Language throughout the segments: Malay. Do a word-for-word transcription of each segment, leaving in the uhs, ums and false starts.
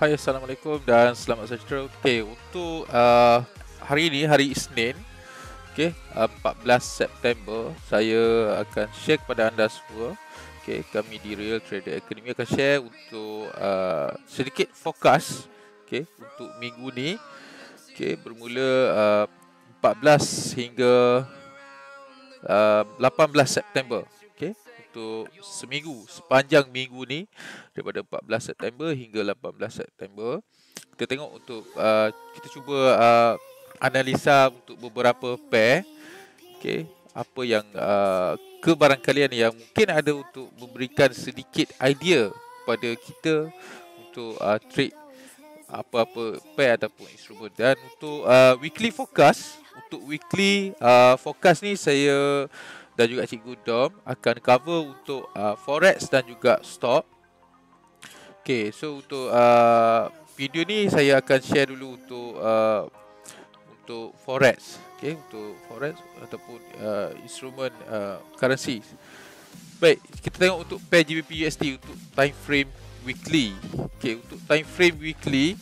Hai, Assalamualaikum dan selamat sejahtera. Okey, untuk uh, hari ini, hari Isnin, okey, uh, empat belas September, saya akan share kepada anda semua. Okey, kami di Real Trader Academy akan share untuk uh, sedikit fokus, okey, untuk minggu ni. Okey, bermula uh, empat belas hingga uh, lapan belas September. Okey, untuk seminggu, sepanjang minggu ni daripada empat belas September hingga lapan belas September. Kita tengok untuk uh, kita cuba uh, analisa untuk beberapa pair. Okey, apa yang uh, kebarangkalian yang mungkin ada untuk memberikan sedikit idea kepada kita untuk uh, trade apa-apa pair ataupun instrumen. Dan untuk uh, weekly forecast, untuk weekly uh, forecast ni saya dan juga Cikgu Dom akan cover untuk uh, forex dan juga stock. Okay, so untuk uh, video ni saya akan share dulu untuk uh, untuk forex. Okay, untuk forex ataupun uh, instrumen uh, currency. Baik, kita tengok untuk pair G B P U S D untuk time frame weekly. Okay, untuk time frame weekly,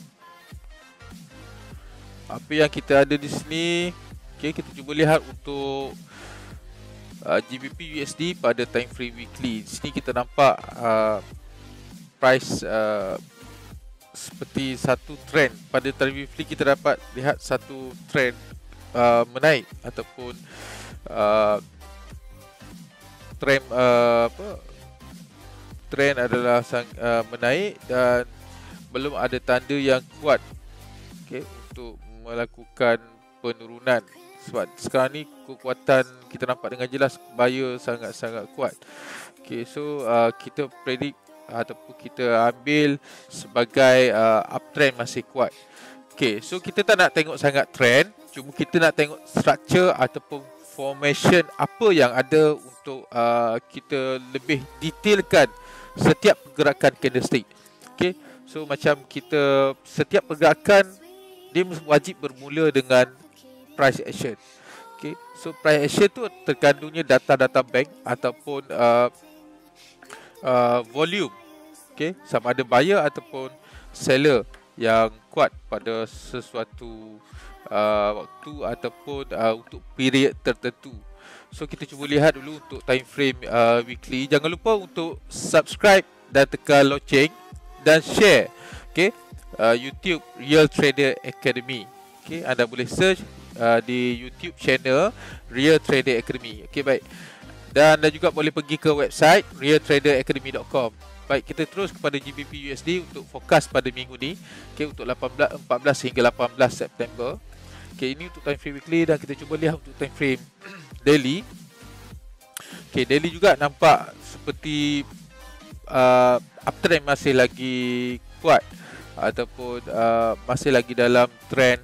apa yang kita ada di sini, okay, kita cuba lihat untuk Uh, G B P U S D pada time frame weekly. Di sini kita nampak uh, price uh, seperti satu trend. Pada time weekly kita dapat lihat satu trend uh, menaik ataupun uh, trend uh, apa? Trend adalah sang, uh, menaik dan belum ada tanda yang kuat, okay, untuk melakukan penurunan. Sebab sekarang ni kekuatan kita nampak dengan jelas buyer sangat-sangat kuat. Okay, so uh, kita predict ataupun kita ambil sebagai uh, uptrend masih kuat. Okay, so kita tak nak tengok sangat trend, cuma kita nak tengok structure ataupun formation apa yang ada untuk uh, kita lebih detailkan setiap pergerakan candlestick. Okay, so macam kita setiap pergerakan dia wajib bermula dengan price action. Okay, so price action tu terkandungnya data-data bank ataupun uh, uh, volume. Okay, sama ada buyer ataupun seller yang kuat pada sesuatu uh, waktu ataupun uh, untuk period tertentu. So kita cuba lihat dulu untuk time frame uh, weekly. Jangan lupa untuk subscribe dan tekan loceng dan share. Okay, uh, YouTube Real Trader Academy. Okay, anda boleh search Uh, di YouTube channel Real Trader Academy. Okey, baik. Dan anda juga boleh pergi ke website real trader academy dot com. Baik, kita terus kepada G B P U S D untuk fokus pada minggu ni. Okey, untuk lapan belas, empat belas hingga lapan belas September. Okey, ini untuk time frame weekly dan kita cuba lihat untuk time frame daily. Okey, daily juga nampak seperti uh, uptrend masih lagi kuat ataupun uh, masih lagi dalam trend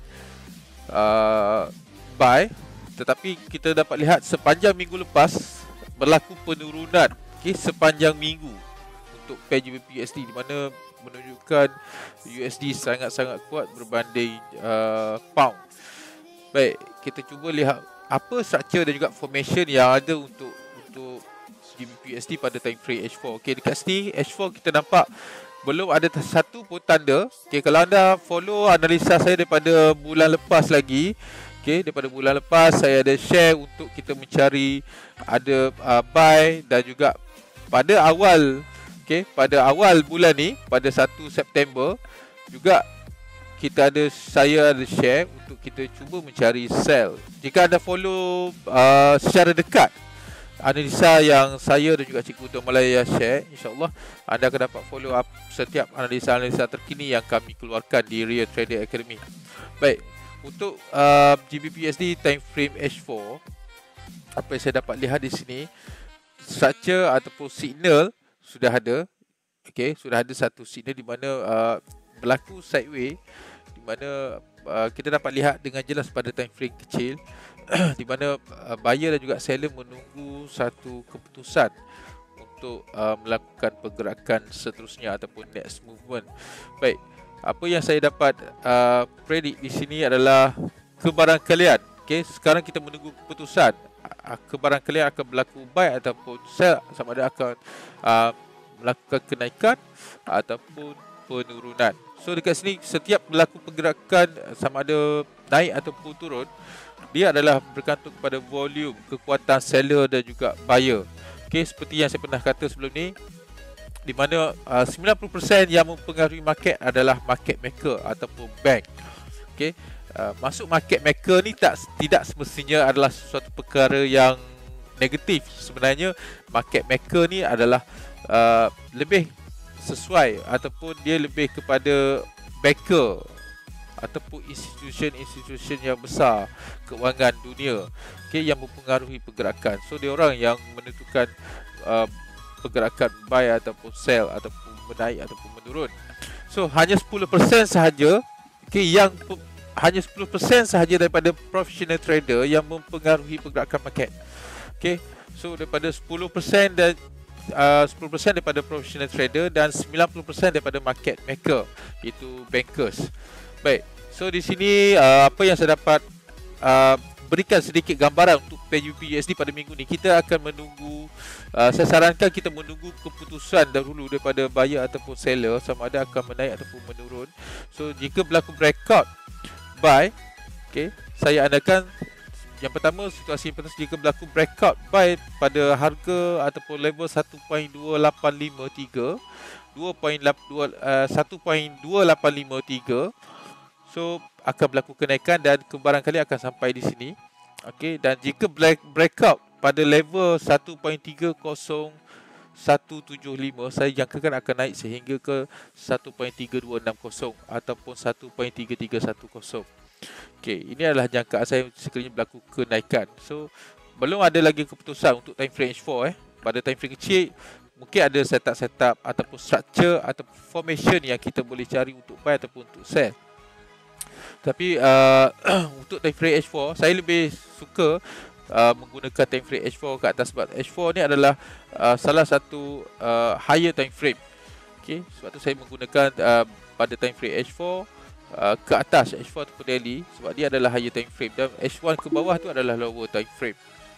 Uh, buy, tetapi kita dapat lihat sepanjang minggu lepas berlaku penurunan, okay, sepanjang minggu untuk pair G B P U S D, di mana menunjukkan U S D sangat-sangat kuat berbanding uh, pound. Baik, kita cuba lihat apa structure dan juga formation yang ada untuk untuk G B P U S D pada time frame H four. Okay, dekat sini H four kita nampak belum ada satu pun tanda. Okay, kalau anda follow analisa saya daripada bulan lepas lagi, okay, daripada bulan lepas saya ada share untuk kita mencari ada uh, buy dan juga pada awal, okay, pada awal bulan ni pada satu September juga kita ada saya ada share untuk kita cuba mencari sell. Jika anda follow uh, secara dekat analisa yang saya dan juga Cikgu Dom Malaya share, insyaAllah anda akan dapat follow up setiap analisa-analisa terkini yang kami keluarkan di Real Trader Academy. Baik, untuk uh, G B P U S D time frame H four, apa yang saya dapat lihat di sini, structure ataupun signal sudah ada. Okay, sudah ada satu signal di mana uh, berlaku sideway, di mana uh, kita dapat lihat dengan jelas pada time frame kecil di mana uh, buyer dan juga seller menunggu satu keputusan untuk uh, melakukan pergerakan seterusnya ataupun next movement. Baik, apa yang saya dapat uh, predict di sini adalah kebarangkalian. Okey, sekarang kita menunggu keputusan uh, kebarangkalian akan berlaku buy ataupun sell, sama ada akan uh, melakukan kenaikan ataupun penurunan. So dekat sini setiap berlaku pergerakan sama ada naik ataupun turun, dia adalah bergantung kepada volume, kekuatan seller dan juga buyer. Okey, seperti yang saya pernah kata sebelum ni, di mana uh, sembilan puluh peratus yang mempengaruhi market adalah market maker ataupun bank. Okey, uh, masuk market maker ni tak tidak semestinya adalah sesuatu perkara yang negatif. Sebenarnya market maker ni adalah uh, lebih sesuai ataupun dia lebih kepada banker ataupun institusi-institusi yang besar kewangan dunia, okay, yang mempengaruhi pergerakan. So dia orang yang menentukan uh, pergerakan buy ataupun sell ataupun menaik ataupun menurun. So hanya sepuluh peratus sahaja, okay, yang hanya sepuluh peratus sahaja daripada professional trader yang mempengaruhi pergerakan market. Okay, so daripada sepuluh peratus dan Uh, sepuluh peratus daripada professional trader dan sembilan puluh peratus daripada market maker, iaitu bankers. Baik, so di sini uh, apa yang saya dapat uh, berikan sedikit gambaran untuk P G B P U S D pada minggu ni. Kita akan menunggu, uh, saya sarankan kita menunggu keputusan dahulu daripada buyer ataupun seller sama ada akan menaik ataupun menurun. So jika berlaku breakout buy, okay, saya anakan yang pertama, situasi yang pertama, jika berlaku breakout buy pada harga ataupun level satu perpuluhan dua lapan lima tiga, satu perpuluhan dua lapan lima tiga, so akan berlaku kenaikan dan barangkali akan sampai di sini. Okey, dan jika break, breakout pada level satu perpuluhan tiga kosong satu tujuh lima, saya jangkakan akan naik sehingga ke satu perpuluhan tiga dua enam kosong ataupun satu perpuluhan tiga tiga satu kosong. Okey, ini adalah jangkaan saya sekiranya berlaku kenaikan. So belum ada lagi keputusan untuk time frame H four eh. Pada time frame kecil mungkin ada setup-setup ataupun structure ataupun formation yang kita boleh cari untuk buy ataupun untuk sell. Tapi uh, untuk time frame H four saya lebih suka uh, menggunakan time frame H four ke atas, sebab H four ni adalah uh, salah satu uh, higher time frame. Okey, sebab tu saya menggunakan uh, pada time frame H four Uh, ke atas H four ataupun daily, sebab dia adalah higher time frame, dan H one ke bawah tu adalah lower time frame.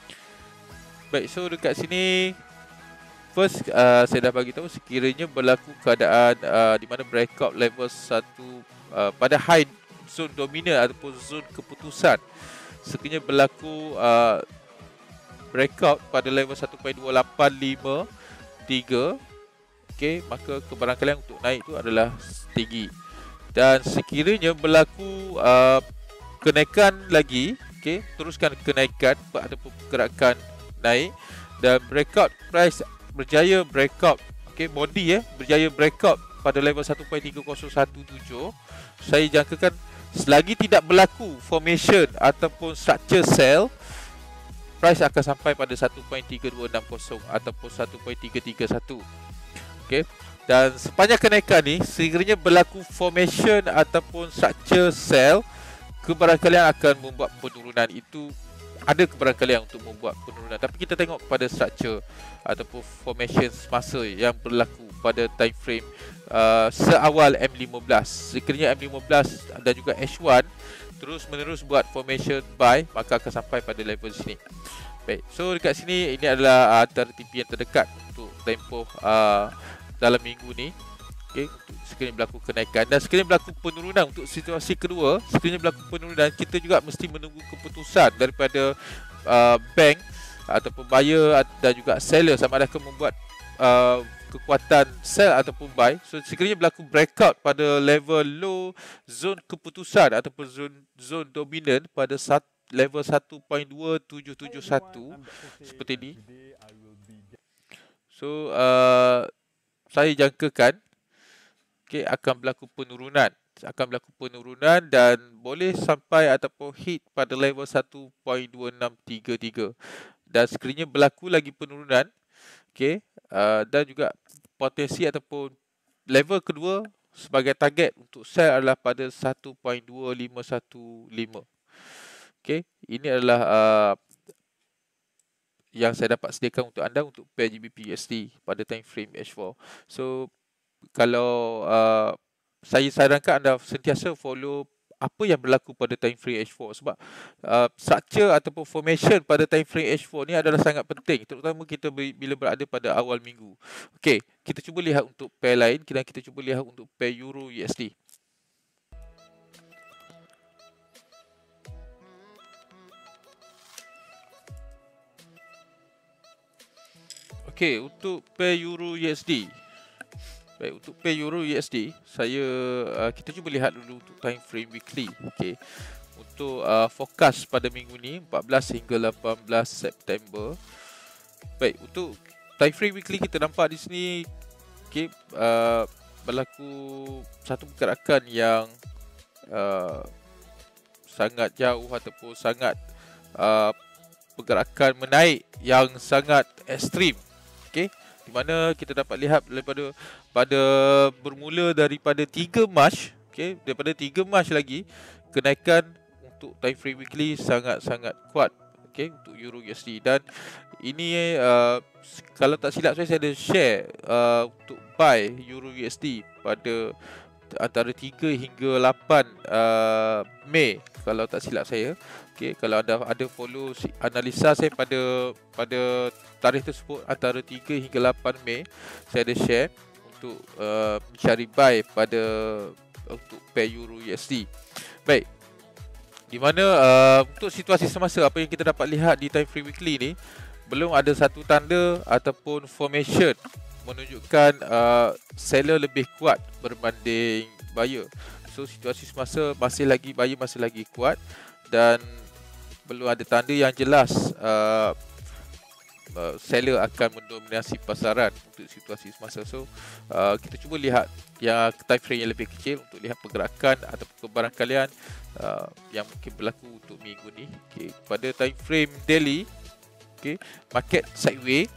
Baik, so dekat sini first uh, saya dah bagi tahu sekiranya berlaku keadaan uh, di mana breakout level satu uh, pada high zone dominant ataupun zone keputusan, sekiranya berlaku uh, breakout pada level satu perpuluhan dua lapan lima tiga, okey, maka kebarangkalian untuk naik tu adalah tinggi. Dan sekiranya berlaku uh, kenaikan lagi, okay, teruskan kenaikan ataupun pergerakan naik dan breakout price berjaya breakout, okay, body eh, berjaya breakout pada level satu perpuluhan tiga kosong satu tujuh, saya jangkakan selagi tidak berlaku formation ataupun structure sell, price akan sampai pada satu perpuluhan tiga dua enam kosong ataupun satu perpuluhan tiga tiga satu. Okay. Dan sepanjang kenaikan ni, sekiranya berlaku formation ataupun structure sell, kebarangkalian akan membuat penurunan. Itu ada kebarangkalian untuk membuat penurunan. Tapi kita tengok kepada structure ataupun formation semasa yang berlaku pada time frame uh, seawal M lima belas. Sekiranya M lima belas dan juga H one terus menerus buat formation buy, maka akan sampai pada level sini. Baik, so dekat sini ini adalah antara T P yang terdekat untuk tempoh uh, dalam minggu ni. Okey, sekiranya berlaku kenaikan dan sekiranya berlaku penurunan untuk situasi kedua, sekiranya berlaku penurunan, kita juga mesti menunggu keputusan daripada uh, bank ataupun buyer dan juga seller sama ada akan membuat uh, kekuatan sell ataupun buy. So sekiranya berlaku breakout pada level low zone keputusan ataupun zone zone dominant pada sat, level satu perpuluhan dua tujuh tujuh satu seperti ini. So uh, saya jangkakan, okay, akan berlaku penurunan, akan berlaku penurunan dan boleh sampai ataupun hit pada level satu perpuluhan dua enam tiga tiga. Dan sekiranya berlaku lagi penurunan, okay, uh, dan juga potensi ataupun level kedua sebagai target untuk sell adalah pada satu perpuluhan dua lima satu lima. Okay, ini adalah uh, yang saya dapat sediakan untuk anda untuk P G B P U S D pada time frame H four. So kalau uh, saya sarankan anda sentiasa follow apa yang berlaku pada time frame H four, sebab uh, structure ataupun formation pada time frame H four ni adalah sangat penting, terutama kita bila berada pada awal minggu. Okey, kita cuba lihat untuk pair lain, dan kita cuba lihat untuk pair Euro U S D. Okey, untuk pair Euro U S D. Baik, untuk pair Euro U S D, saya uh, kita cuba lihat dulu untuk time frame weekly. Okey. Untuk uh, forecast pada minggu ni empat belas hingga lapan belas September. Baik, untuk time frame weekly kita nampak di sini okey, uh, berlaku satu pergerakan yang uh, sangat jauh ataupun sangat uh, pergerakan menaik yang sangat ekstrim. Okey, di mana kita dapat lihat daripada pada bermula daripada tiga Mac, okey, daripada tiga Mac lagi kenaikan untuk time frame weekly sangat-sangat kuat, okey, untuk Euro U S D. Dan ini uh, kalau tak silap saya, saya ada share uh, untuk buy Euro U S D pada antara tiga hingga lapan uh, Mei kalau tak silap saya. Okey, kalau anda ada follow analisa saya pada pada tarikh tersebut antara tiga hingga lapan Mei, saya ada share untuk uh, mencari buy pada untuk pair Euro U S D. Baik. Di mana uh, untuk situasi semasa apa yang kita dapat lihat di time frame weekly ni, belum ada satu tanda ataupun formation menunjukkan uh, seller lebih kuat berbanding buyer. So situasi semasa masih lagi buyer masih lagi kuat dan belum ada tanda yang jelas uh, uh, seller akan mendominasi pasaran untuk situasi semasa. So uh, kita cuba lihat yang time frame yang lebih kecil untuk lihat pergerakan ataupun kebarangkalian uh, yang mungkin berlaku untuk minggu ni. Okay. Pada time frame daily, okay, market sideways.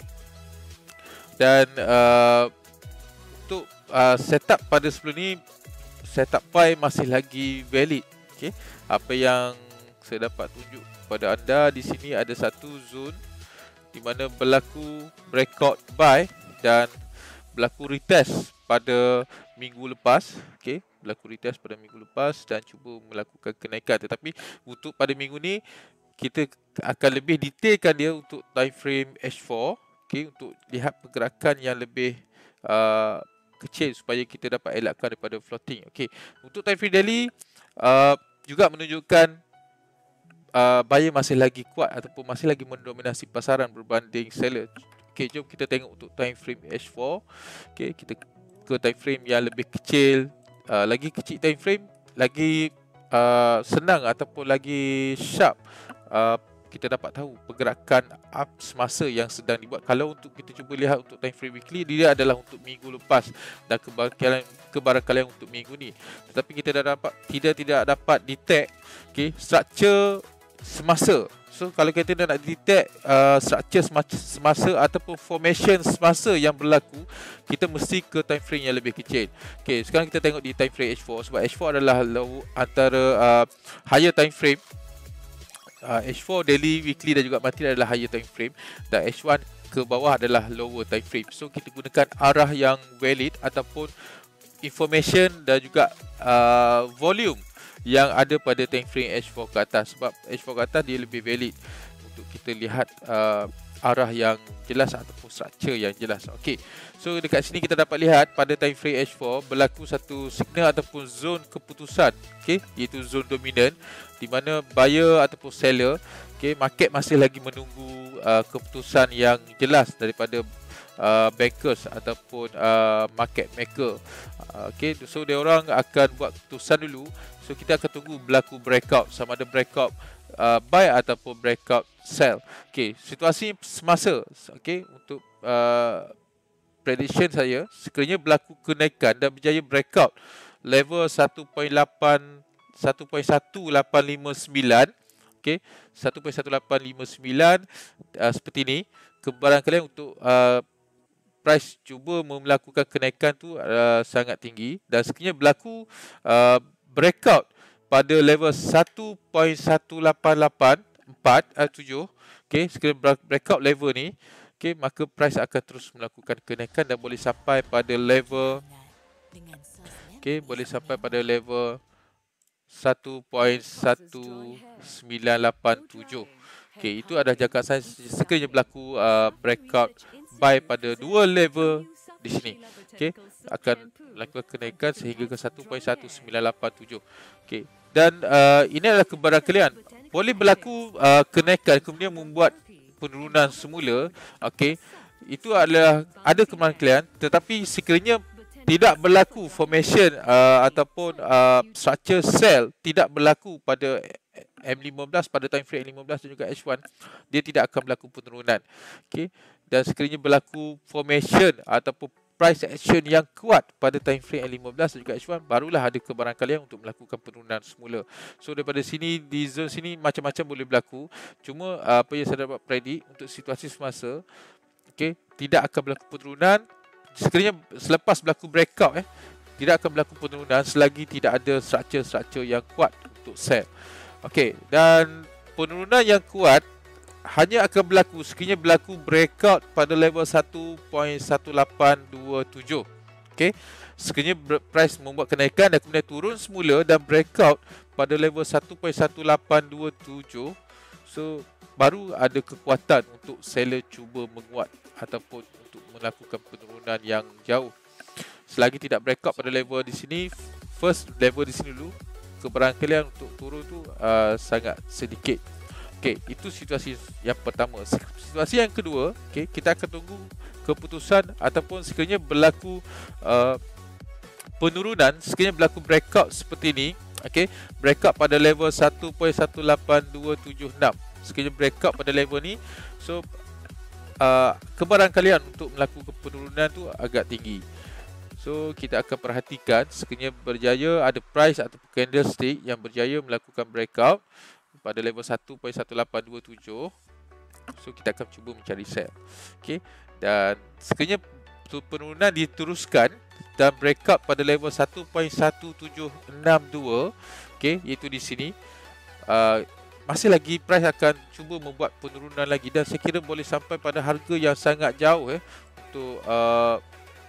Dan uh, untuk uh, setup pada sebelum ni, setup buy masih lagi valid. Okay. Apa yang saya dapat tunjuk kepada anda di sini, ada satu zone di mana berlaku breakout buy dan berlaku retest pada minggu lepas. Okay. Berlaku retest pada minggu lepas dan cuba melakukan kenaikan. Tetapi untuk pada minggu ni, kita akan lebih detailkan dia untuk time frame H four. Okay, untuk lihat pergerakan yang lebih uh, kecil supaya kita dapat elakkan daripada floating. Okay, untuk time frame daily uh, juga menunjukkan uh, buyer masih lagi kuat ataupun masih lagi mendominasi pasaran berbanding seller. Okay, jom kita tengok untuk time frame H four. Okay, kita ke time frame yang lebih kecil. Uh, lagi kecil time frame, lagi uh, senang ataupun lagi sharp. Uh, kita dapat tahu pergerakan up semasa yang sedang dibuat. Kalau untuk kita cuba lihat untuk time frame weekly, dia adalah untuk minggu lepas dan kebarangkalian kebarangkalian untuk minggu ni. Tetapi kita dah dapat tidak tidak dapat detect, okay, structure semasa. So kalau kita nak detect uh, structure semasa ataupun formation semasa yang berlaku, kita mesti ke time frame yang lebih kecil. Okay, sekarang kita tengok di time frame H four, sebab H four adalah low, antara uh, higher time frame. Uh, H four daily, weekly dan juga monthly adalah higher time frame, dan H one ke bawah adalah lower time frame. So kita gunakan arah yang valid ataupun information dan juga uh, volume yang ada pada time frame H four ke atas, sebab H four ke atas dia lebih valid untuk kita lihat uh, arah yang jelas ataupun structure yang jelas. Okey. So dekat sini kita dapat lihat pada time frame H four berlaku satu signal ataupun zone keputusan, okey, iaitu zone dominant di mana buyer ataupun seller, okey, market masih lagi menunggu uh, keputusan yang jelas daripada uh, bankers ataupun uh, market maker. Uh, okey, so dia orang akan buat keputusan dulu. So kita akan tunggu berlaku breakout, sama ada breakout uh, buy ataupun breakout sell. Okey, situasi semasa, okey, untuk uh, prediction saya, sekiranya berlaku kenaikan dan berjaya breakout level satu perpuluhan lapan satu perpuluhan satu lapan lima sembilan, okey, satu perpuluhan satu lapan lima sembilan uh, seperti ini, kebarangkalian untuk uh, price cuba melakukan kenaikan tu uh, sangat tinggi, dan sekiranya berlaku uh, breakout pada level satu perpuluhan satu lapan lapan empat tujuh, okey, sekiranya breakout level ni, okey, maka price akan terus melakukan kenaikan dan boleh sampai pada level, okey, boleh sampai pada level satu perpuluhan satu sembilan lapan tujuh. Okey, itu adalah jangkaan saya sekiranya berlaku uh, breakout buy pada dua level di sini. Okey, akan melakukan kenaikan sehingga ke satu perpuluhan satu sembilan lapan tujuh. Okey, dan uh, ini adalah kebarangkalian. Boleh berlaku uh, kenaikan kemudian membuat penurunan semula. Okey, itu adalah ada kebarangkalian, tetapi sekiranya tidak berlaku formation uh, ataupun uh, structure sell tidak berlaku pada M lima belas, pada time frame M lima belas dan juga H satu, dia tidak akan berlaku penurunan. Okey, dan sekiranya berlaku formation ataupun price action yang kuat pada time frame M lima belas dan juga H satu, barulah ada kebarangkalian untuk melakukan penurunan semula. So daripada sini, di zone sini macam-macam boleh berlaku. Cuma uh, apa yang saya dapat predik untuk situasi semasa, okey, tidak akan berlaku penurunan. Sekiranya selepas berlaku breakout, eh, tidak akan berlaku penurunan selagi tidak ada struktur-struktur yang kuat untuk sell. Okey, dan penurunan yang kuat hanya akan berlaku sekiranya berlaku breakout pada level satu perpuluhan satu lapan dua tujuh. Okey, sekiranya price membuat kenaikan dan kemudian turun semula dan breakout pada level satu perpuluhan satu lapan dua tujuh, so baru ada kekuatan untuk seller cuba menguat ataupun untuk melakukan penurunan yang jauh. Selagi tidak breakout pada level di sini, first level di sini dulu, kebarangkalian untuk turun tu uh, sangat sedikit. Okey, itu situasi yang pertama. Situasi yang kedua, okey, kita akan tunggu keputusan ataupun sekiranya berlaku uh, penurunan, sekiranya berlaku breakout seperti ini, okey, breakout pada level satu perpuluhan satu lapan dua tujuh enam. Sekiranya breakout pada level ni, so uh, kebarangkalian untuk melakukan penurunan tu agak tinggi. So kita akan perhatikan sekiranya berjaya ada price atau candlestick yang berjaya melakukan breakout pada level satu perpuluhan satu lapan dua tujuh. So kita akan cuba mencari sell. Okey, dan sekiranya penurunan diteruskan dan breakout pada level satu perpuluhan satu tujuh enam dua, okey, iaitu di sini, uh, masih lagi price akan cuba membuat penurunan lagi dan saya kira boleh sampai pada harga yang sangat jauh eh untuk uh,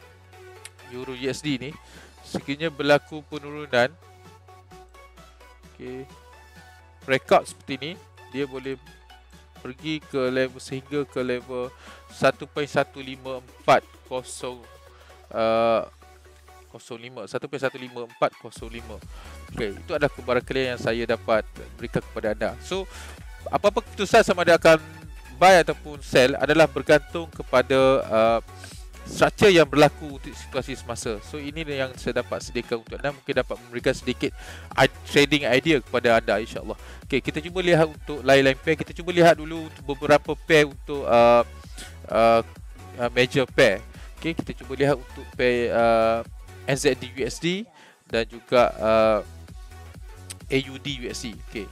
Euro U S D ni. Sekiranya berlaku penurunan, okey, breakout seperti ni, dia boleh pergi ke level sehingga ke level satu perpuluhan satu lima empat kosong uh, kosong lima, satu perpuluhan satu lima empat kosong lima. Okey, itu adalah kebarangkalian yang saya dapat berikan kepada anda. So apa-apa keputusan sama ada akan buy ataupun sell adalah bergantung kepada uh, struktur yang berlaku untuk situasi semasa. So ini yang saya dapat sediakan untuk anda, mungkin dapat memberikan sedikit trading idea kepada anda, insya-Allah. Okey, kita cuba lihat untuk lain-lain pair. Kita cuba lihat dulu untuk beberapa pair untuk uh, uh, uh, major pair. Okey, kita cuba lihat untuk pair uh, N Z D U S D dan juga uh, A U D U S D. Okey.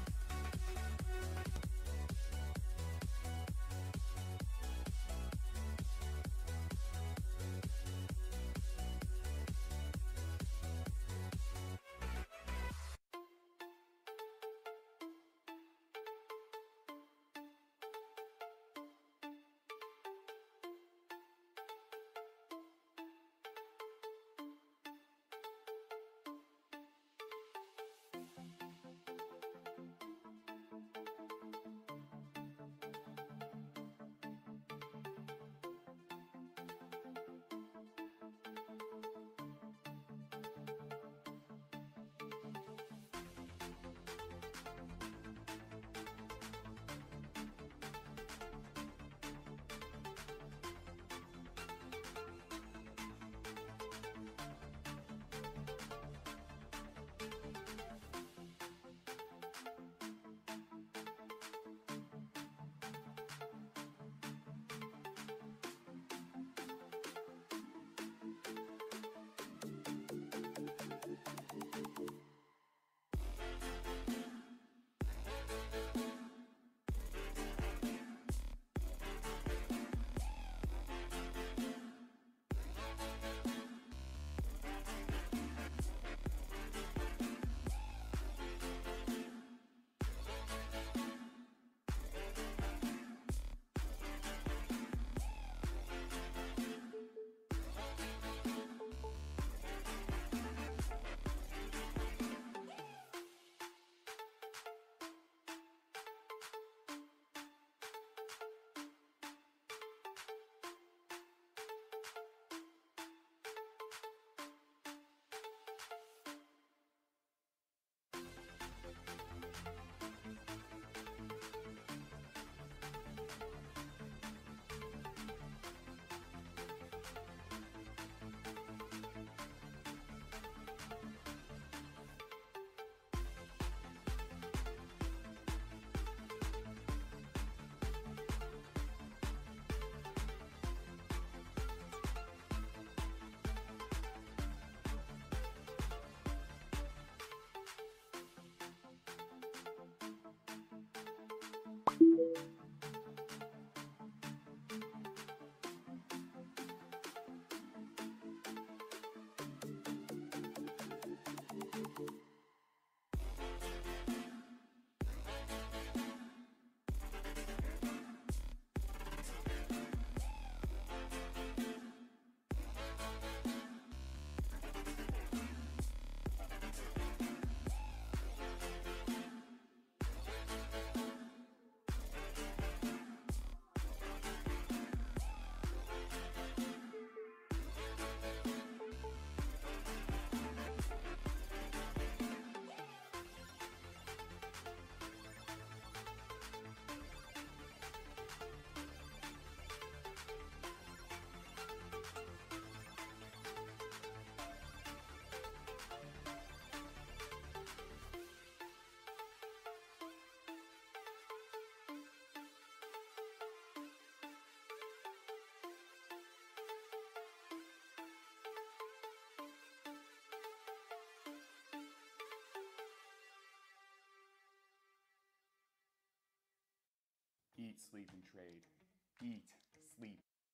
Eat, sleep, and trade. Eat, sleep.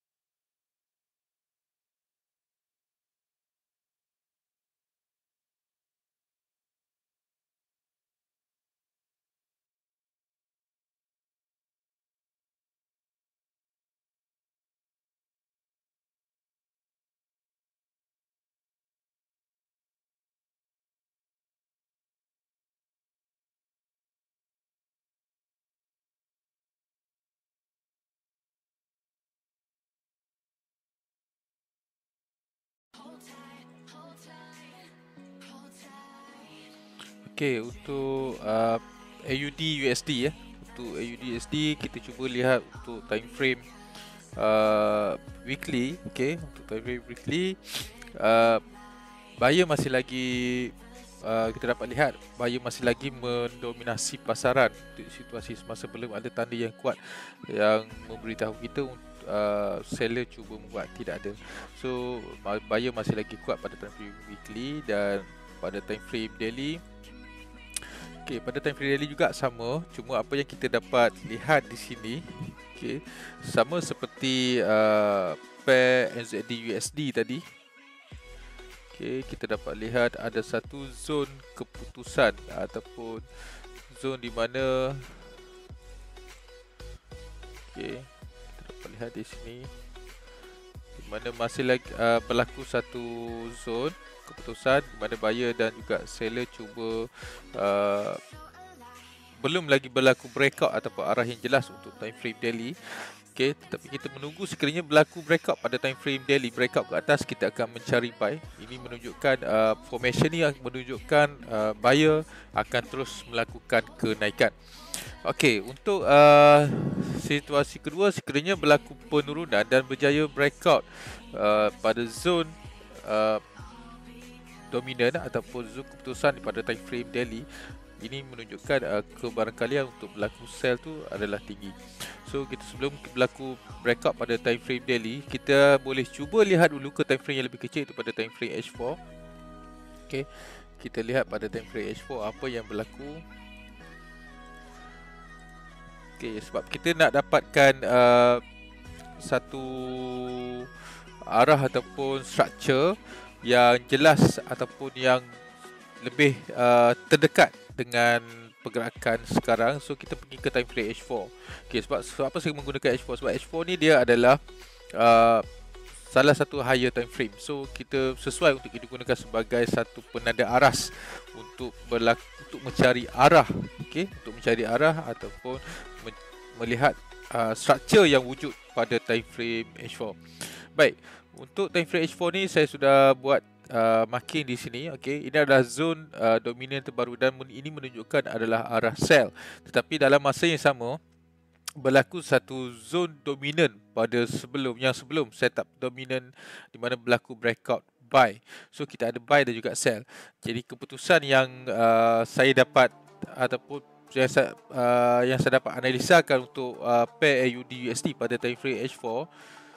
Okey, untuk uh, A U D U S D ya. Untuk A U D U S D kita cuba lihat untuk time frame uh, weekly, okey, untuk time frame weekly uh, buyer masih lagi uh, kita dapat lihat buyer masih lagi mendominasi pasaran. Untuk situasi semasa belum ada tanda yang kuat yang memberitahu kita uh, seller cuba membuat, tidak ada. So buyer masih lagi kuat pada time frame weekly dan pada time frame daily. Okey, pada time frame daily juga sama, cuma apa yang kita dapat lihat di sini, okey, sama seperti uh, pair N Z D U S D tadi. Okey, kita dapat lihat ada satu zon keputusan ataupun zon di mana, okey, kita dapat lihat di sini di mana masih lagi uh, berlaku satu zon keputusan di mana buyer dan juga seller cuba uh, belum lagi berlaku breakout ataupun arah yang jelas untuk time frame daily. Okey, tetapi kita menunggu sekiranya berlaku breakout pada time frame daily, breakout ke atas, kita akan mencari buy. Ini menunjukkan uh, formation ni menunjukkan uh, buyer akan terus melakukan kenaikan. Okey, untuk uh, situasi kedua, sekiranya berlaku penurunan dan berjaya breakout uh, pada zone uh, dominan ataupun zon keputusan pada time frame daily, ini menunjukkan uh, kebarangkalian untuk berlaku sell tu adalah tinggi. So kita sebelum berlaku breakout pada time frame daily, kita boleh cuba lihat dulu ke time frame yang lebih kecil, itu pada time frame H four. Okey, kita lihat pada time frame H four apa yang berlaku. Okey, sebab kita nak dapatkan uh, satu arah ataupun structure yang jelas ataupun yang lebih uh, terdekat dengan pergerakan sekarang. So kita pergi ke time frame H four. Okay, sebab, sebab apa saya menggunakan H four? Sebab H four ni dia adalah uh, salah satu higher time frame. So kita sesuai untuk kita gunakan sebagai satu penanda aras untuk berlaku, untuk mencari arah, okay? Untuk mencari arah ataupun me- melihat uh, structure yang wujud pada time frame H four. Baik, untuk time frame H four ni saya sudah buat uh, marking di sini. Okey, ini adalah zon uh, dominan terbaru dan ini menunjukkan adalah arah sell. Tetapi dalam masa yang sama berlaku satu zon dominan pada sebelum yang sebelum setup dominan di mana berlaku breakout buy. So kita ada buy dan juga sell. Jadi keputusan yang uh, saya dapat ataupun yang saya, uh, yang saya dapat analisakan untuk uh, pair A U D U S D pada time frame H four.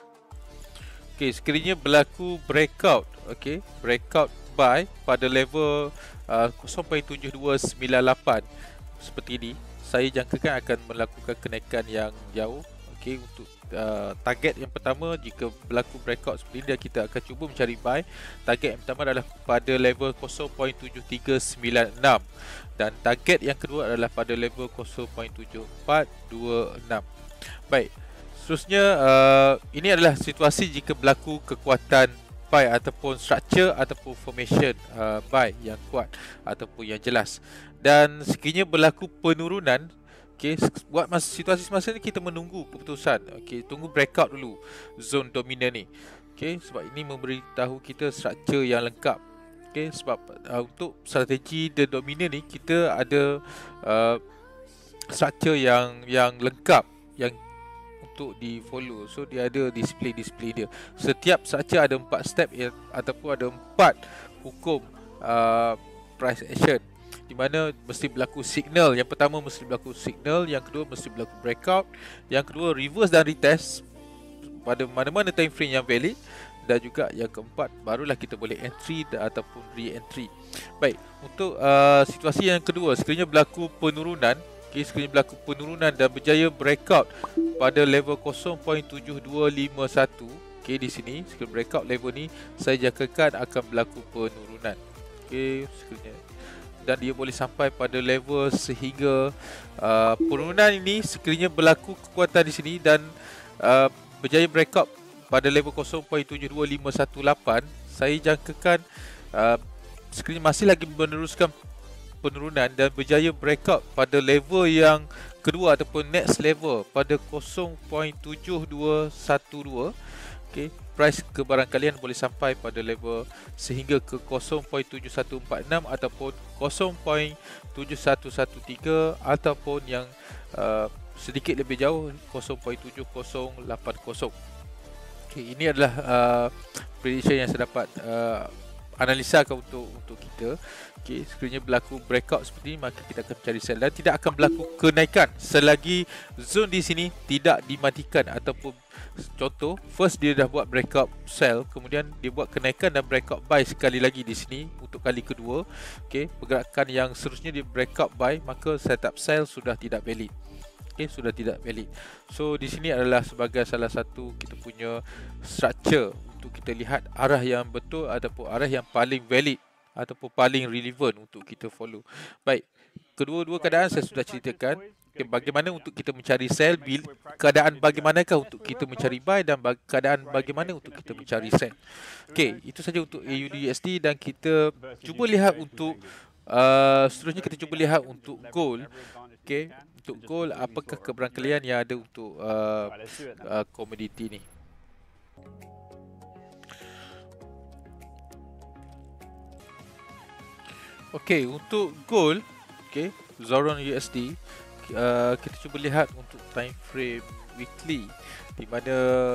Okey, sekiranya berlaku breakout, okey, breakout buy pada level uh, zero point tujuh dua sembilan lapan seperti ini, saya jangkakan akan melakukan kenaikan yang jauh. Okey, untuk uh, target yang pertama, jika berlaku breakout seperti ini, kita akan cuba mencari buy. Target yang pertama adalah pada level zero point tujuh tiga sembilan enam dan target yang kedua adalah pada level zero point tujuh empat dua enam. Baik, seterusnya uh, ini adalah situasi jika berlaku kekuatan buy ataupun structure ataupun formation uh, buy yang kuat ataupun yang jelas. Dan sekiranya berlaku penurunan, okey, buat masa situasi semasa ni kita menunggu keputusan. Okey, tunggu breakout dulu zone dominan ni. Okey, sebab ini memberitahu kita structure yang lengkap. Okey, sebab uh, untuk strategi the dominan ni kita ada uh, structure yang yang lengkap yang untuk di follow. So dia ada display-display dia. Setiap structure ada empat step ya, ataupun ada empat hukum uh, price action, di mana mesti berlaku signal. Yang pertama mesti berlaku signal, yang kedua mesti berlaku breakout, yang kedua reverse dan retest pada mana-mana time frame yang valid, dan juga yang keempat barulah kita boleh entry dan, ataupun re-entry. Baik, untuk uh, situasi yang kedua, sekiranya berlaku penurunan, Okay, sekiranya berlaku penurunan dan berjaya breakout pada level kosong perpuluhan tujuh dua lima satu. Okay, di sini sekiranya breakout level ni saya jangkakan akan berlaku penurunan. Okay, sekiranya dan dia boleh sampai pada level sehingga uh, penurunan ini sekiranya berlaku kekuatan di sini dan uh, berjaya breakout pada level kosong perpuluhan tujuh dua lima satu lapan, saya jangkakan uh, sekiranya masih lagi meneruskan penurunan dan berjaya breakout pada level yang kedua ataupun next level pada kosong perpuluhan tujuh dua satu dua. Okay, price kebarangkalian boleh sampai pada level sehingga ke kosong perpuluhan tujuh satu empat enam ataupun kosong perpuluhan tujuh satu satu tiga ataupun yang uh, sedikit lebih jauh kosong perpuluhan tujuh kosong lapan kosong. Okay, ini adalah uh, prediction yang saya dapat uh, analisakan untuk untuk kita. Okay, sekiranya berlaku breakout seperti ini, maka kita akan mencari sell dan tidak akan berlaku kenaikan selagi zone di sini tidak dimatikan. Ataupun contoh, first dia dah buat breakout sell, kemudian dia buat kenaikan dan breakout buy sekali lagi di sini untuk kali kedua. Okay, pergerakan yang seterusnya dia breakout buy, maka setup sell sudah tidak valid. Okay, sudah tidak valid. So di sini adalah sebagai salah satu kita punya structure untuk kita lihat arah yang betul ataupun arah yang paling valid ataupun paling relevan untuk kita follow. Baik, kedua-dua keadaan saya sudah ceritakan. Okay, bagaimana untuk kita mencari sell, keadaan bagaimanakah untuk kita mencari buy dan bag keadaan bagaimana untuk kita mencari sell. Okey, itu saja untuk A U D U S D dan kita cuba lihat untuk uh, seterusnya kita cuba lihat untuk gold. Okey, untuk gold apakah kebarangkalian yang ada untuk uh, uh, komoditi ni. Okey, untuk gold, okey, Zoron U S D, uh, kita cuba lihat untuk time frame weekly di mana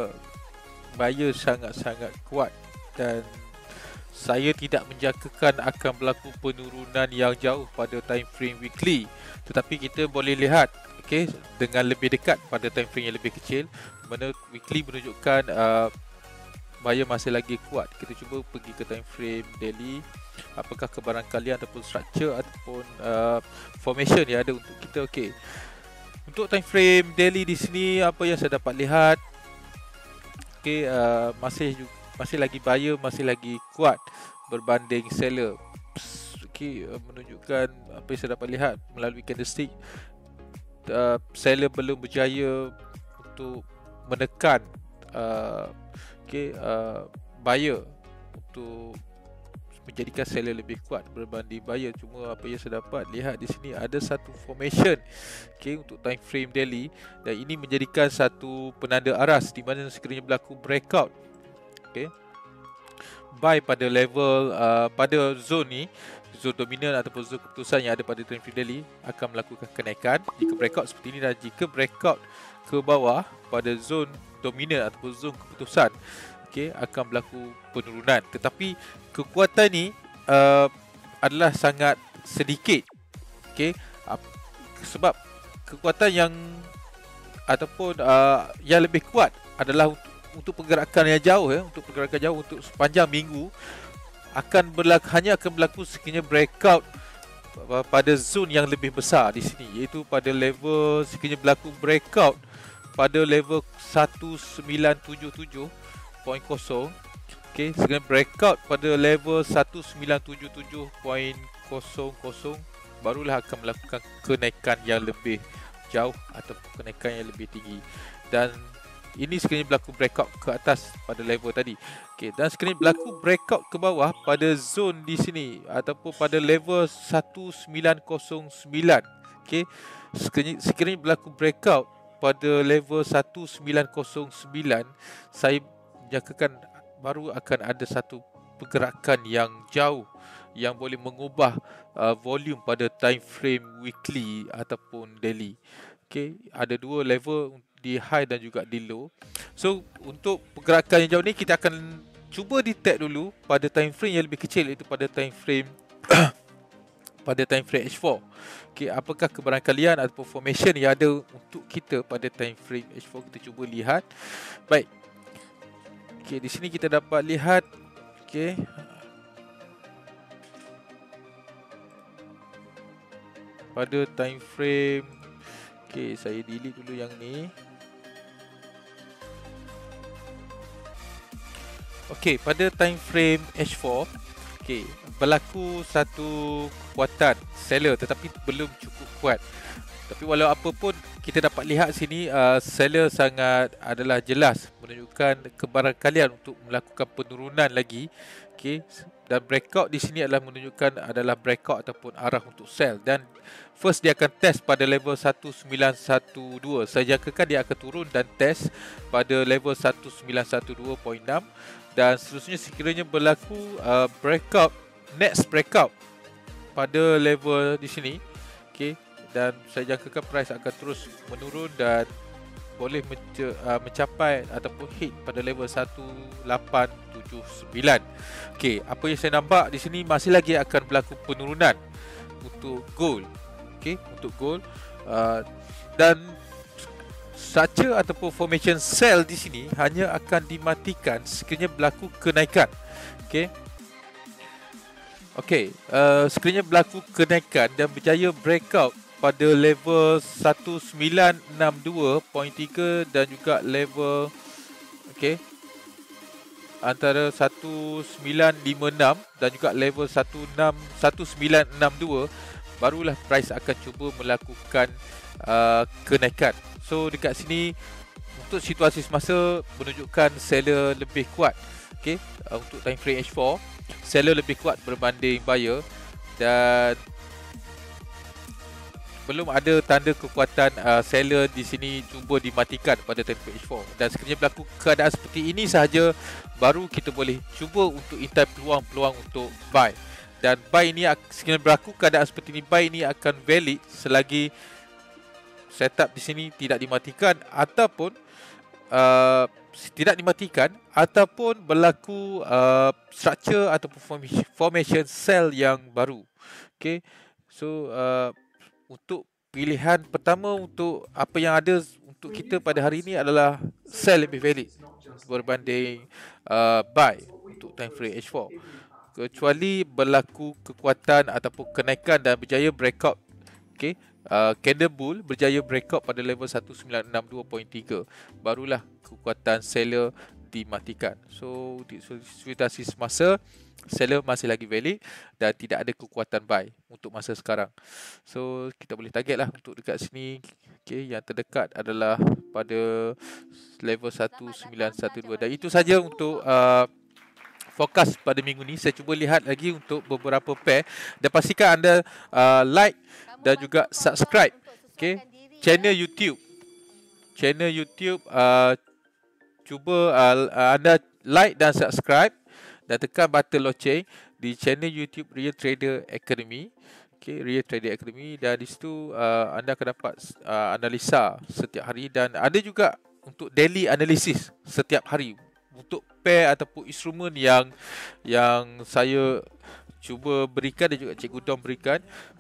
buyer sangat-sangat kuat dan saya tidak menjangkakan akan berlaku penurunan yang jauh pada time frame weekly, tetapi kita boleh lihat okey dengan lebih dekat pada time frame yang lebih kecil di mana weekly menunjukkan uh, buyer masih lagi kuat. Kita cuba pergi ke time frame daily. Apakah kebarangkalian ataupun structure ataupun uh, formation yang ada untuk kita. Okey, untuk time frame daily di sini apa yang saya dapat lihat, okey, uh, masih masih lagi buyer masih lagi kuat berbanding seller. Okey, uh, menunjukkan apa yang saya dapat lihat melalui candlestick, uh, seller belum berjaya untuk menekan uh, okey, uh, buyer untuk menjadikan seller lebih kuat berbanding buyer. Cuma apa yang saya dapat lihat di sini ada satu formation, okey, untuk time frame daily dan ini menjadikan satu penanda aras di mana sekiranya berlaku breakout, okey, buy pada level uh, pada zone ni, zone dominan ataupun zone keputusan yang ada pada time frame daily akan melakukan kenaikan jika breakout seperti ini, dan jika breakout ke bawah pada zone dominan ataupun zone keputusan, okey, akan berlaku penurunan. Tetapi kekuatan ni uh, adalah sangat sedikit, okey, uh, sebab kekuatan yang ataupun uh, yang lebih kuat adalah untuk, untuk pergerakan yang jauh, ya, untuk pergerakan jauh untuk sepanjang minggu akan berlaku, hanya akan berlaku sekiranya breakout uh, pada zone yang lebih besar di sini, iaitu pada level sekiranya berlaku breakout pada level satu sembilan tujuh tujuh titik kosong. Okey, sekiranya breakout pada level satu sembilan tujuh tujuh titik kosong kosong barulah akan melakukan kenaikan yang lebih jauh atau kenaikan yang lebih tinggi, dan ini sekiranya berlaku breakout ke atas pada level tadi. Okey, dan sekiranya berlaku breakout ke bawah pada zone di sini ataupun pada level satu sembilan kosong sembilan. Okey, sekiranya, sekiranya berlaku breakout pada level satu sembilan kosong sembilan, saya jangkakan baru akan ada satu pergerakan yang jauh yang boleh mengubah uh, volume pada time frame weekly ataupun daily. Okey, ada dua level di high dan juga di low. So untuk pergerakan yang jauh ni kita akan cuba detect dulu pada time frame yang lebih kecil, iaitu pada time frame pada time frame H four. Okey, apakah kebarangkalian ataupun formation yang ada untuk kita pada time frame H four, kita cuba lihat. Baik. Okey, di sini kita dapat lihat, okey, pada time frame Okey, saya delete dulu yang ni. Okey, pada time frame H four, okey, berlaku satu kekuatan seller tetapi belum cukup kuat. Tapi walau apa pun kita dapat lihat sini uh, seller sangat adalah jelas menunjukkan kebarangkalian untuk melakukan penurunan lagi. Okey, dan breakout di sini adalah menunjukkan adalah breakout ataupun arah untuk sell, dan first dia akan test pada level satu sembilan satu dua. Saya jangkakan dia akan turun dan test pada level satu sembilan satu dua titik enam, dan seterusnya sekiranya berlaku uh, breakout, next breakout pada level di sini, okey, dan saya jangkakan price akan terus menurun dan boleh menca- uh, mencapai ataupun hit pada level satu lapan tujuh sembilan. Okey, apa yang saya nampak di sini masih lagi akan berlaku penurunan untuk gold. Okey, untuk gold uh, dan structure ataupun formation sell di sini hanya akan dimatikan sekiranya berlaku kenaikan. Okey. Okey, uh, sekiranya berlaku kenaikan dan berjaya breakout pada level satu sembilan enam dua titik tiga dan juga level, okey, antara satu sembilan lima enam dan juga level satu enam satu sembilan enam dua, barulah price akan cuba melakukan uh, kenaikan. So dekat sini untuk situasi semasa menunjukkan seller lebih kuat. Okey, uh, untuk time frame H four seller lebih kuat berbanding buyer, dan belum ada tanda kekuatan uh, seller di sini cuba dimatikan pada time frame H four. Dan sekiranya berlaku keadaan seperti ini sahaja, baru kita boleh cuba untuk intai peluang-peluang untuk buy. Dan buy ini, sekiranya berlaku keadaan seperti ini, buy ini akan valid selagi setup di sini tidak dimatikan ataupun uh, tidak dimatikan ataupun berlaku uh, structure ataupun formation, formation sell yang baru. Okay, so uh, untuk pilihan pertama untuk apa yang ada untuk kita pada hari ini adalah sell lebih valid berbanding uh, buy untuk time frame H four, kecuali berlaku kekuatan ataupun kenaikan dan berjaya breakout. Okay, uh, candle bull berjaya breakout pada level satu sembilan enam dua titik tiga, barulah kekuatan seller dimatikan. So di situasi semasa, seller masih lagi valid dan tidak ada kekuatan buy untuk masa sekarang. So kita boleh target lah untuk dekat sini. Okay, yang terdekat adalah pada level satu sembilan satu dua, dan itu saja untuk uh, forecast pada minggu ni. Saya cuba lihat lagi untuk beberapa pair, dan pastikan anda uh, like dan juga subscribe, okay, channel YouTube. Channel YouTube uh, cuba uh, anda like dan subscribe dan tekan button loceng di channel YouTube Real Trader Academy. Okay, Real Trader Academy, dan di situ uh, anda akan dapat uh, analisa setiap hari, dan ada juga untuk daily analysis setiap hari untuk pair ataupun instrumen yang yang saya cuba berikan dan juga Cikgu Dom berikan,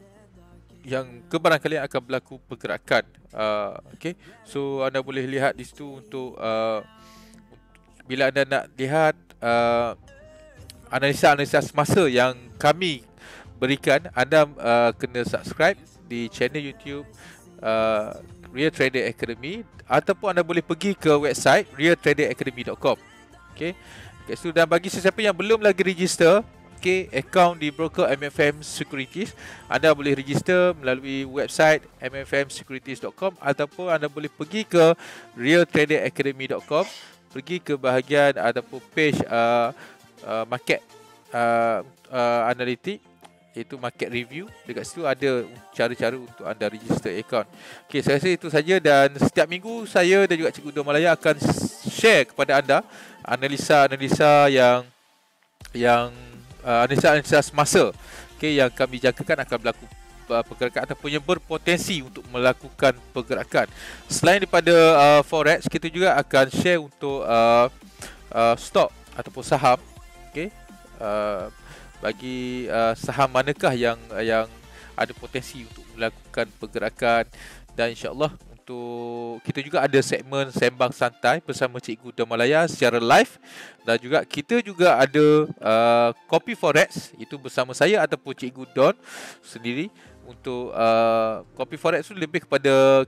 yang kebarangkalian akan berlaku pergerakan. Uh, okay, so anda boleh lihat di situ untuk uh, bila anda nak lihat uh, analisa-analisa semasa yang kami berikan, anda uh, kena subscribe di channel YouTube uh, Real Trader Academy, ataupun anda boleh pergi ke website real trader academy dot com. Okay, okay, so dan bagi sesiapa yang belum lagi register, okay, akaun di broker M F M Securities, anda boleh register melalui website m f m securities dot com, ataupun anda boleh pergi ke real trader academy dot com, pergi ke bahagian ataupun page uh, uh, market uh, uh, analitik, iaitu market review. Dekat situ ada cara-cara untuk anda register akaun. Okay, saya rasa itu saja, dan setiap minggu saya dan juga Cikgu Dom Malaya akan share kepada anda analisa-analisa yang yang uh, analisa-analisa semasa, okay, yang kami jangkakan akan berlaku uh, pergerakan ataupun yang berpotensi untuk melakukan pergerakan. Selain daripada uh, forex, kita juga akan share untuk uh, uh, stok ataupun saham, okay, uh, bagi uh, saham manakah yang yang ada potensi untuk melakukan pergerakan. Dan insya-Allah untuk kita juga ada segmen Sembang Santai bersama Cikgu Dom Malaya secara live, dan juga kita juga ada uh, Kopi Forex, itu bersama saya ataupun Cikgu Don sendiri. Untuk uh, Kopi Forex itu lebih kepada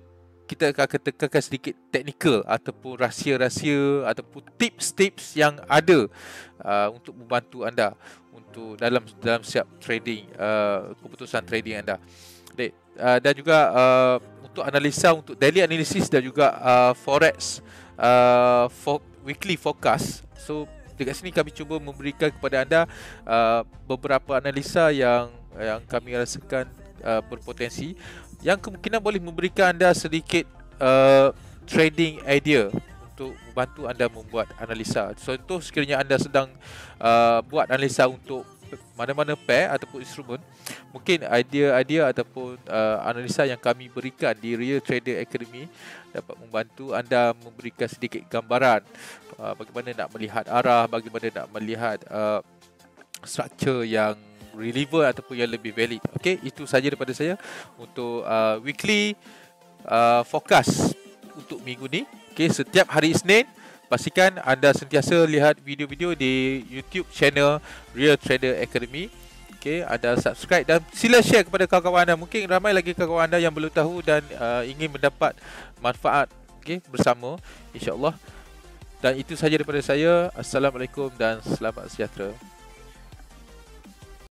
kita akan tekankan sedikit teknikal ataupun rahsia-rahsia ataupun tips-tips yang ada uh, untuk membantu anda untuk dalam dalam siap trading, uh, keputusan trading anda. Baik, uh, dan juga uh, untuk analisa, untuk daily analysis dan juga uh, forex uh, for weekly forecast. So dekat sini kami cuba memberikan kepada anda uh, beberapa analisa yang yang kami rasakan uh, berpotensi, yang kemungkinan boleh memberikan anda sedikit uh, trading idea untuk membantu anda membuat analisa. Contoh, sekiranya anda sedang uh, buat analisa untuk mana-mana pair ataupun instrumen, mungkin idea-idea ataupun uh, analisa yang kami berikan di Real Trader Academy dapat membantu anda memberikan sedikit gambaran uh, bagaimana nak melihat arah, bagaimana nak melihat uh, structure yang relevant ataupun yang lebih valid. Okey, itu saja daripada saya untuk uh, weekly uh, forecast untuk minggu ni. Okey, setiap hari Isnin pastikan anda sentiasa lihat video-video di YouTube channel Real Trader Academy. Okey, anda subscribe dan sila share kepada kawan-kawan anda. Mungkin ramai lagi kawan-kawan anda yang belum tahu dan uh, ingin mendapat manfaat, okey, bersama, insya-Allah. Dan itu saja daripada saya. Assalamualaikum dan selamat sejahtera.